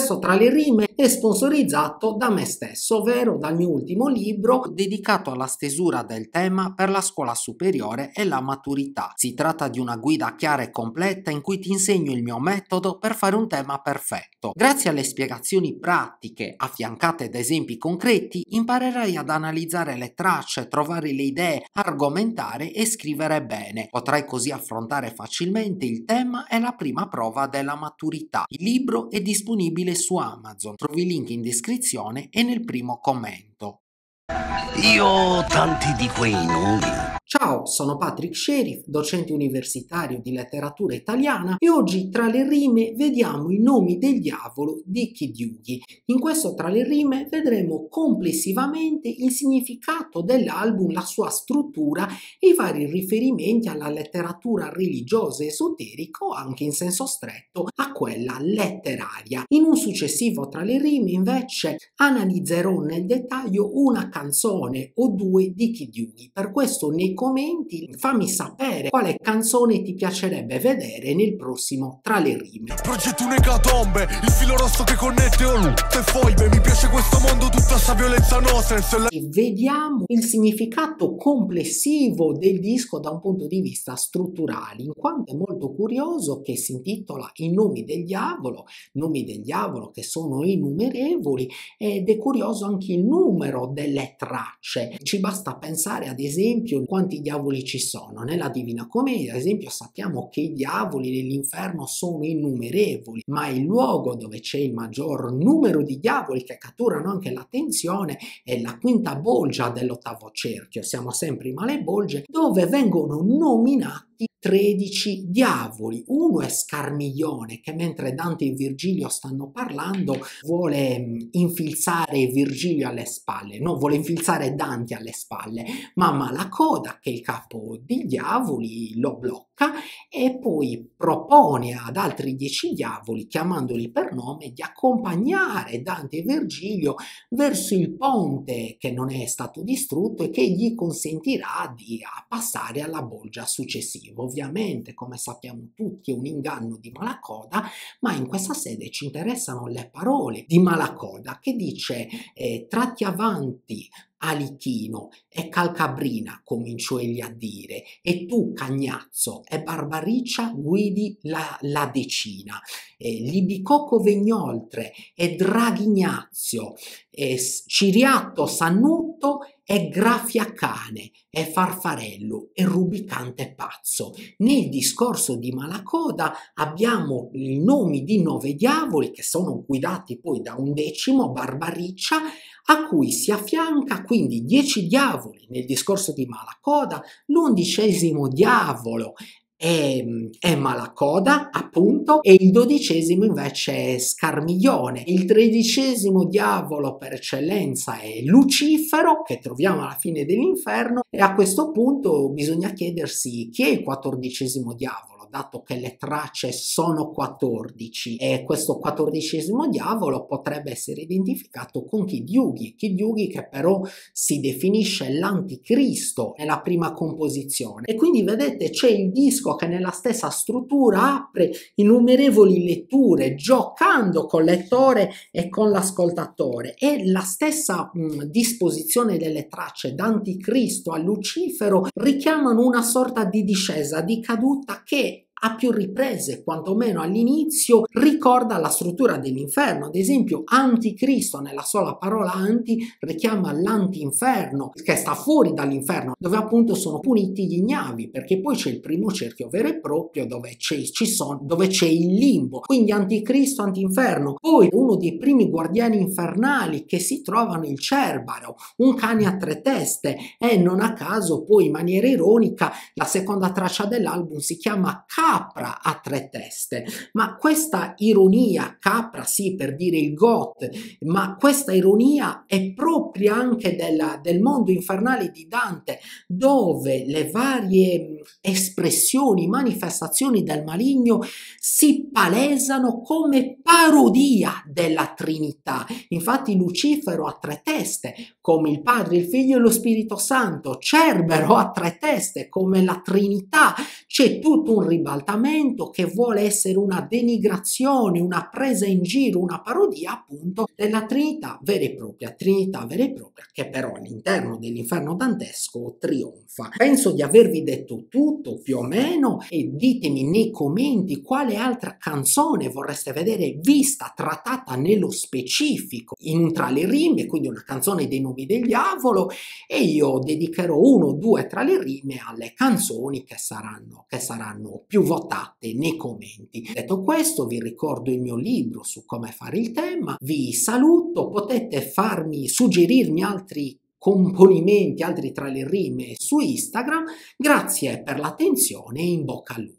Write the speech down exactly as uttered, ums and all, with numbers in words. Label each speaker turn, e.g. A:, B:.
A: Questo Tra le rime è sponsorizzato da me stesso, ovvero dal mio ultimo libro dedicato alla stesura del tema per la scuola superiore e la maturità. Si tratta di una guida chiara e completa in cui ti insegno il mio metodo per fare un tema perfetto. Grazie alle spiegazioni pratiche affiancate da esempi concreti imparerai ad analizzare le tracce, trovare le idee, argomentare e scrivere bene. Potrai così affrontare facilmente il tema e la prima prova della maturità. Il libro è disponibile su Amazon, trovi il link in descrizione e nel primo commento.
B: Io ho tanti di quei nomi.
A: Ciao, sono Patrick Sherif, docente universitario di letteratura italiana e oggi tra le rime vediamo i nomi del diavolo di Kid Yugi. In questo Tra le rime vedremo complessivamente il significato dell'album, la sua struttura e i vari riferimenti alla letteratura religiosa e esoterica o anche in senso stretto a quella letteraria. In un successivo Tra le rime invece analizzerò nel dettaglio una canzone o due di Kid Yugi. Per questo nei commenti fammi sapere quale canzone ti piacerebbe vedere nel prossimo Tra le rime.
C: Progetto un'ecatombe, il filo rosso che connette oh, tutte foibe, mi piace questo mondo, tutta sta violenza no senso la...
A: E vediamo il significato complessivo del disco da un punto di vista strutturale, in quanto è molto curioso che si intitola I nomi del diavolo, nomi del diavolo che sono innumerevoli, ed è curioso anche il numero delle tracce. Ci basta pensare ad esempio quanti diavoli ci sono. Nella Divina Commedia, ad esempio, sappiamo che i diavoli nell'inferno sono innumerevoli, ma il luogo dove c'è il maggior numero di diavoli che catturano anche l'attenzione è la quinta bolgia dell'ottavo cerchio, siamo sempre in male bolge, dove vengono nominati tredici diavoli. Uno è Scarmiglione, che mentre Dante e Virgilio stanno parlando vuole infilzare Virgilio alle spalle, non vuole infilzare Dante alle spalle, ma Malacoda, che è il capo dei diavoli, lo blocca e poi propone ad altri dieci diavoli, chiamandoli per nome, di accompagnare Dante e Virgilio verso il ponte che non è stato distrutto e che gli consentirà di passare alla bolgia successiva. Ovviamente, come sappiamo tutti, è un inganno di Malacoda, ma in questa sede ci interessano le parole di Malacoda, che dice eh, tratti avanti Alichino e Calcabrina, cominciò egli a dire, e tu Cagnazzo e Barbariccia guidi la, la decina, e Libicocco Vegnoltre e Draghignazio e Ciriatto Sannutto e Grafiacane e Farfarello e Rubicante Pazzo. Nel discorso di Malacoda abbiamo i nomi di nove diavoli che sono guidati poi da un decimo, Barbariccia, a cui si affianca quindi dieci diavoli nel discorso di Malacoda, l'undicesimo diavolo è, è Malacoda, appunto, e il dodicesimo invece è Scarmiglione. Il tredicesimo diavolo per eccellenza è Lucifero, che troviamo alla fine dell'inferno, e a questo punto bisogna chiedersi chi è il quattordicesimo diavolo, dato che le tracce sono quattordici, e questo quattordicesimo diavolo potrebbe essere identificato con Kid Yugi, Kid Yugi che però si definisce l'anticristo nella prima composizione. E quindi vedete c'è il disco che nella stessa struttura apre innumerevoli letture, giocando col lettore e con l'ascoltatore, e la stessa mh, disposizione delle tracce da anticristo a Lucifero richiamano una sorta di discesa, di caduta che a più riprese, quantomeno all'inizio, ricorda la struttura dell'inferno. Ad esempio, anticristo nella sola parola anti richiama l'antinferno, che sta fuori dall'inferno, dove appunto sono puniti gli ignavi, perché poi c'è il primo cerchio vero e proprio dove c'è, ci sono, dove c'è il limbo, quindi anticristo, antinferno. Poi uno dei primi guardiani infernali che si trovano il Cerbero, un cane a tre teste, e non a caso poi in maniera ironica la seconda traccia dell'album si chiama Capra a tre teste. Ma questa ironia, capra sì per dire il goth, ma questa ironia è propria anche della, del mondo infernale di Dante, dove le varie espressioni, manifestazioni del maligno si palesano come parodia della Trinità. Infatti Lucifero ha tre teste come il Padre, il Figlio e lo Spirito Santo, Cerbero ha tre teste come la Trinità. C'è tutto un ribaltamento esaltamento, che vuole essere una denigrazione, una presa in giro, una parodia appunto della Trinità vera e propria, Trinità vera e propria, che però all'interno dell'inferno dantesco trionfa. Penso di avervi detto tutto più o meno, e ditemi nei commenti quale altra canzone vorreste vedere vista, trattata nello specifico in un tra le rime, quindi una canzone dei nomi del diavolo, e io dedicherò uno o due tra le rime alle canzoni che saranno, che saranno più votate nei commenti. Detto questo, vi ricordo il mio libro su come fare il tema, vi saluto, potete farmi, suggerirmi altri componimenti, altri tra le rime su Instagram. Grazie per l'attenzione e in bocca al lupo.